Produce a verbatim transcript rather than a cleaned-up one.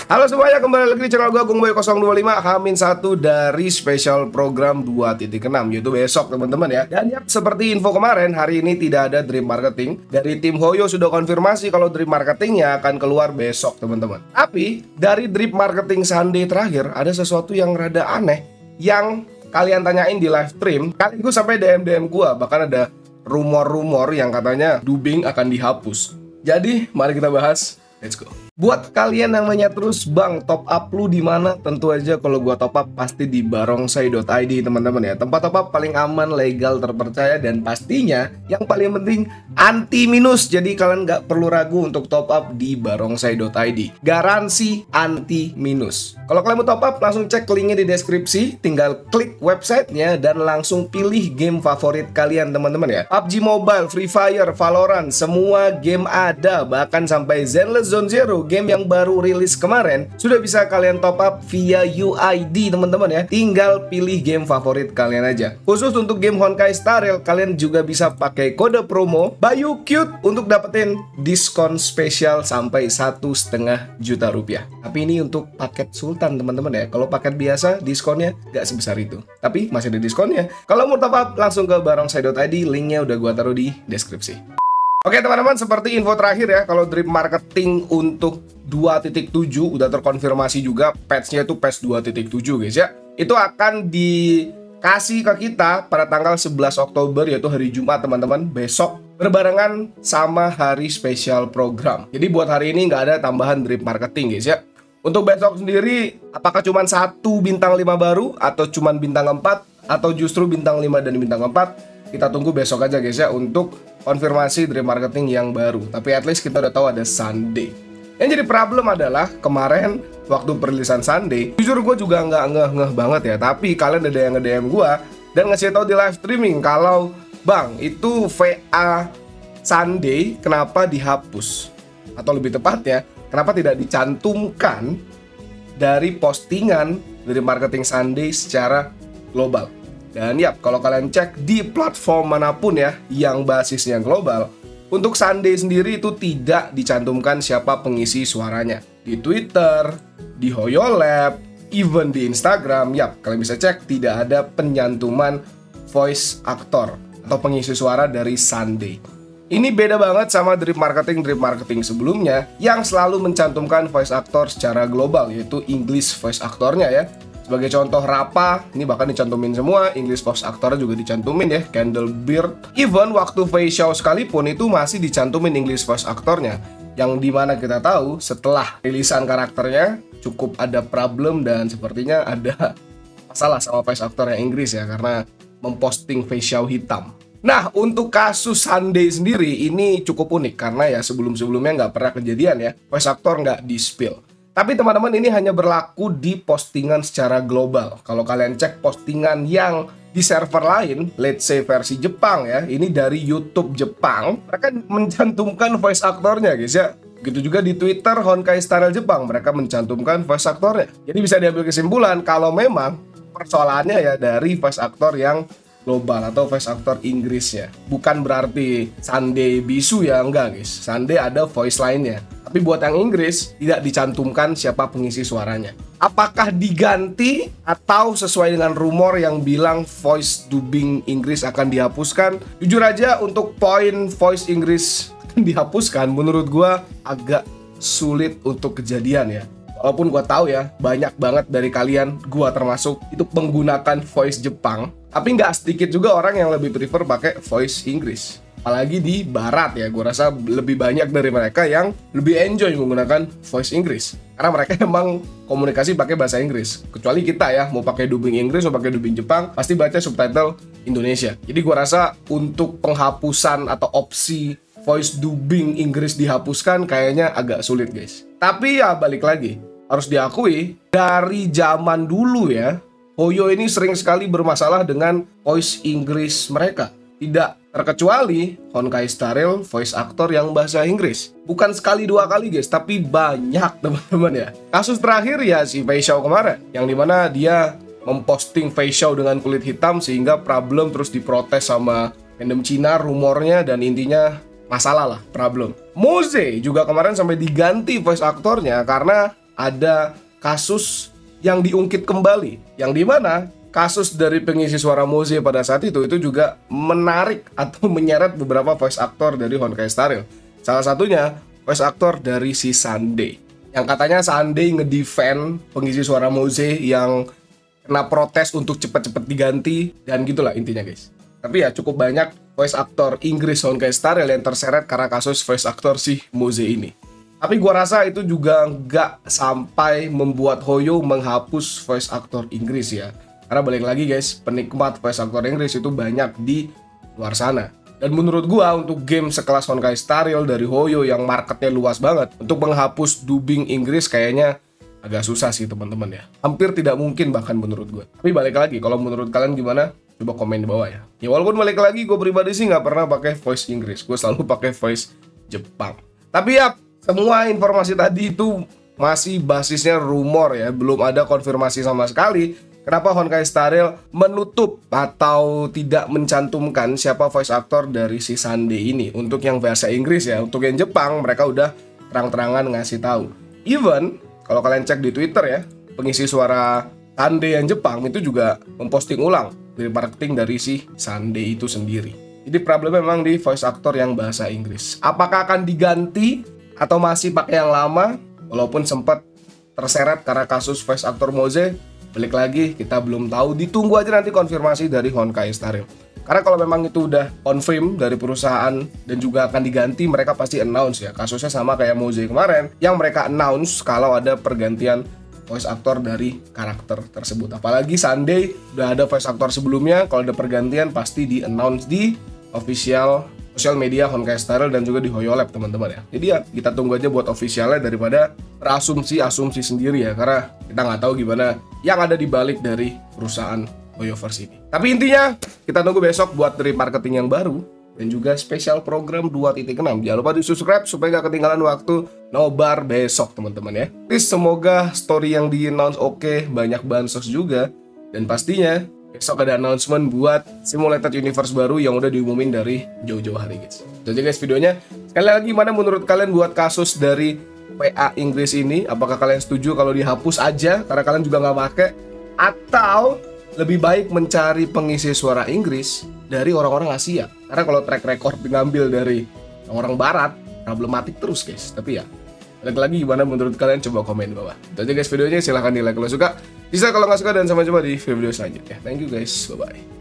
Halo semuanya, kembali lagi di channel gue Agung Boy nol dua lima Hamin satu dari special program dua titik enam, yaitu besok teman-teman ya. Dan ya, seperti info kemarin, hari ini tidak ada Dream Marketing. Dari tim Hoyo sudah konfirmasi kalau Dream Marketingnya akan keluar besok teman-teman. Tapi dari Dream Marketing Sunday terakhir, ada sesuatu yang rada aneh yang kalian tanyain di live stream. Kali gue sampai D M D M gue, bahkan ada rumor-rumor yang katanya dubbing akan dihapus. Jadi mari kita bahas, let's go. Buat kalian yang nanya terus, Bang, top up lu di mana? Tentu aja kalau gua top up pasti di barongsai dot i d teman-teman ya. Tempat top up paling aman, legal, terpercaya, dan pastinya yang paling penting anti minus. Jadi kalian nggak perlu ragu untuk top up di barongsai dot i d. Garansi anti minus. Kalau kalian mau top up, langsung cek linknya di deskripsi. Tinggal klik websitenya dan langsung pilih game favorit kalian teman-teman ya. P U B G Mobile, Free Fire, Valorant, semua game ada. Bahkan sampai Zenless Zone Zero, game yang baru rilis kemarin, sudah bisa kalian top up via U I D teman-teman ya. Tinggal pilih game favorit kalian aja. Khusus untuk game Honkai Star Rail, kalian juga bisa pakai kode promo BayuCute untuk dapetin diskon spesial sampai satu setengah juta rupiah. Tapi ini untuk paket Sultan teman-teman ya. Kalau paket biasa diskonnya nggak sebesar itu, tapi masih ada diskonnya. Kalau mau top up, langsung ke barongsai dot i d. Linknya udah gua taruh di deskripsi. Oke teman-teman, seperti info terakhir ya, kalau Dream Marketing untuk dua titik tujuh udah terkonfirmasi juga, patch-nya itu patch dua titik tujuh guys ya. Itu akan dikasih ke kita pada tanggal sebelas Oktober, yaitu hari Jumat teman-teman, besok, berbarengan sama hari spesial program. Jadi buat hari ini nggak ada tambahan Dream Marketing guys ya. Untuk besok sendiri, apakah cuma satu bintang lima baru, atau cuma bintang empat, atau justru bintang lima dan bintang empat? Kita tunggu besok aja guys ya untuk konfirmasi Dream Marketing yang baru. Tapi at least kita udah tahu ada Sunday. Yang jadi problem adalah kemarin waktu perilisan Sunday, jujur gue juga nggak ngeh-ngeh banget ya. Tapi kalian ada yang nge-D M gue dan ngasih tahu di live streaming kalau, Bang, itu V A Sunday kenapa dihapus? Atau lebih tepatnya, kenapa tidak dicantumkan dari postingan Dream Marketing Sunday secara global? Dan ya, kalau kalian cek di platform manapun ya yang basisnya global, untuk Sunday sendiri itu tidak dicantumkan siapa pengisi suaranya. Di Twitter, di Hoyo Lab, even di Instagram, ya kalian bisa cek tidak ada penyantuman voice actor atau pengisi suara dari Sunday. Ini beda banget sama Dream Marketing Dream Marketing sebelumnya yang selalu mencantumkan voice actor secara global, yaitu English voice actornya ya. Sebagai contoh Rapa, ini bahkan dicantumin semua, English voice actor juga dicantumin ya, Candlebeard. Even waktu Face Show sekalipun itu masih dicantumin English voice actornya. Yang dimana kita tahu setelah rilisan karakternya cukup ada problem dan sepertinya ada masalah sama voice actor yang Inggris ya, karena memposting Face Show hitam. Nah, untuk kasus Sunday sendiri ini cukup unik karena ya sebelum-sebelumnya nggak pernah kejadian ya, voice actor nggak di-spill. Tapi teman-teman, ini hanya berlaku di postingan secara global. Kalau kalian cek postingan yang di server lain, let's say versi Jepang ya, ini dari YouTube Jepang, mereka mencantumkan voice aktornya guys ya. Begitu juga di Twitter Honkai Star Rail Jepang, mereka mencantumkan voice aktornya. Jadi bisa diambil kesimpulan kalau memang persoalannya ya dari voice aktor yang global atau voice actor Inggrisnya. Bukan berarti Sunday bisu ya, enggak guys. Sunday ada voice lainnya. Tapi buat yang Inggris tidak dicantumkan siapa pengisi suaranya. Apakah diganti atau sesuai dengan rumor yang bilang voice dubbing Inggris akan dihapuskan? Jujur aja untuk poin voice Inggris dihapuskan menurut gua agak sulit untuk kejadian ya. Walaupun gua tahu ya banyak banget dari kalian, gua termasuk, itu menggunakan voice Jepang. Tapi nggak sedikit juga orang yang lebih prefer pakai voice Inggris. Apalagi di barat ya, gue rasa lebih banyak dari mereka yang lebih enjoy menggunakan voice Inggris. Karena mereka emang komunikasi pakai bahasa Inggris. Kecuali kita ya, mau pakai dubbing Inggris, mau pakai dubbing Jepang, pasti baca subtitle Indonesia. Jadi gue rasa untuk penghapusan atau opsi voice dubbing Inggris dihapuskan kayaknya agak sulit guys. Tapi ya balik lagi, harus diakui dari zaman dulu ya, Hoyo ini sering sekali bermasalah dengan voice Inggris mereka. Tidak terkecuali Honkai Star Rail voice actor yang bahasa Inggris. Bukan sekali dua kali guys, tapi banyak teman-teman ya. Kasus terakhir ya si Face Show kemarin, yang dimana dia memposting Face Show dengan kulit hitam sehingga problem terus diprotes sama fandom Cina rumornya, dan intinya masalah lah, problem. Moze juga kemarin sampai diganti voice aktornya karena ada kasus yang diungkit kembali, yang dimana kasus dari pengisi suara Moze pada saat itu itu juga menarik atau menyeret beberapa voice actor dari Honkai Star Rail. Salah satunya voice actor dari si Sunday, yang katanya Sunday ngedefend pengisi suara Moze yang kena protes untuk cepet-cepet diganti dan gitulah intinya guys. Tapi ya cukup banyak voice actor Inggris Honkai Star Rail yang terseret karena kasus voice actor si Moze ini. Tapi gua rasa itu juga nggak sampai membuat Hoyo menghapus voice actor Inggris ya. Karena balik lagi guys, penikmat voice actor Inggris itu banyak di luar sana. Dan menurut gua untuk game sekelas Honkai Star Rail dari Hoyo yang marketnya luas banget, untuk menghapus dubbing Inggris kayaknya agak susah sih teman-teman ya. Hampir tidak mungkin bahkan menurut gua. Tapi balik lagi, kalau menurut kalian gimana? Coba komen di bawah ya. Ya walaupun balik lagi, gue pribadi sih nggak pernah pakai voice Inggris. Gue selalu pakai voice Jepang. Tapi ya, semua informasi tadi itu masih basisnya rumor ya. Belum ada konfirmasi sama sekali. Kenapa Honkai Star Rail menutup atau tidak mencantumkan siapa voice actor dari si Sunday ini untuk yang bahasa Inggris ya. Untuk yang Jepang mereka udah terang-terangan ngasih tahu. Even kalau kalian cek di Twitter ya, pengisi suara Sunday yang Jepang itu juga memposting ulang dari marketing dari si Sunday itu sendiri. Jadi problemnya memang di voice actor yang bahasa Inggris. Apakah akan diganti atau masih pakai yang lama? Walaupun sempat terseret karena kasus voice actor Moze, balik lagi, kita belum tahu. Ditunggu aja nanti konfirmasi dari Honkai Star Rail. Karena kalau memang itu udah confirm dari perusahaan dan juga akan diganti, mereka pasti announce ya. Kasusnya sama kayak Moze kemarin, yang mereka announce kalau ada pergantian voice actor dari karakter tersebut. Apalagi Sunday udah ada voice actor sebelumnya, kalau ada pergantian pasti di-announce di official sosial media Honkai Star Rail dan juga di HoYoLab teman-teman ya. Jadi ya kita tunggu aja buat officialnya daripada berasumsi-asumsi sendiri ya, karena kita nggak tahu gimana yang ada di balik dari perusahaan Hoyoverse ini. Tapi intinya kita tunggu besok buat dari marketing yang baru dan juga spesial program dua titik enam. Jangan lupa di subscribe supaya nggak ketinggalan waktu nobar besok teman-teman ya. Please, semoga story yang di announce oke, banyak bansos juga, dan pastinya besok ada announcement buat Simulated Universe baru yang udah diumumin dari jauh-jauh hari guys. Jadi guys videonya, sekali lagi gimana menurut kalian buat kasus dari P A Inggris ini? Apakah kalian setuju kalau dihapus aja karena kalian juga nggak pakai? Atau lebih baik mencari pengisi suara Inggris dari orang-orang Asia? Karena kalau track record diambil dari orang Barat, problematik terus guys. Tapi ya, balik lagi gimana menurut kalian? Coba komen di bawah. Itu aja guys videonya, silahkan di like kalau suka. Bisa kalau nggak suka, dan sampai jumpa di video selanjutnya. Thank you guys, bye-bye.